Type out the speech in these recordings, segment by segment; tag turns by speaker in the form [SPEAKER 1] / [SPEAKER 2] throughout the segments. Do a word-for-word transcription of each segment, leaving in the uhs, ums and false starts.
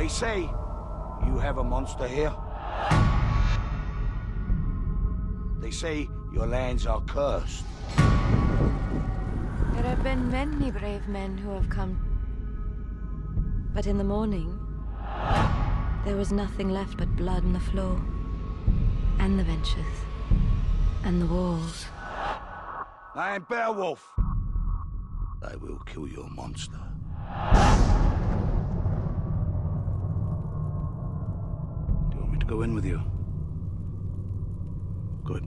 [SPEAKER 1] They say you have a monster here. They say your lands are cursed.
[SPEAKER 2] There have been many brave men who have come. But in the morning, there was nothing left but blood on the floor. And the benches. And the walls.
[SPEAKER 1] I am Beowulf. I will kill your monster. Do you want me to go in with you? Good.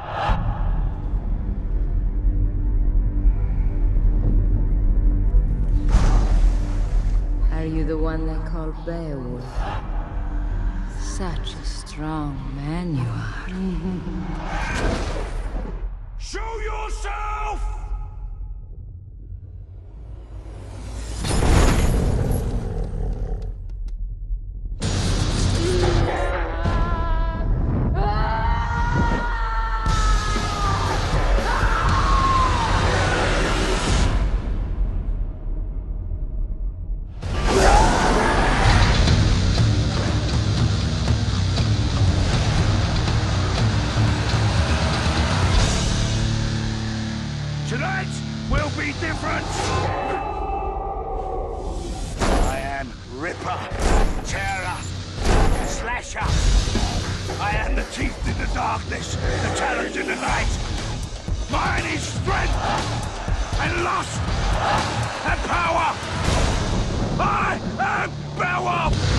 [SPEAKER 3] Are you the one they call Beowulf? Such a strong man you are.
[SPEAKER 1] Show yourself! Tonight will be different! I am Ripper, Terror, Slasher. I am the teeth in the darkness, the talons in the night. Mine is strength, and lust, and power! I am Beowulf!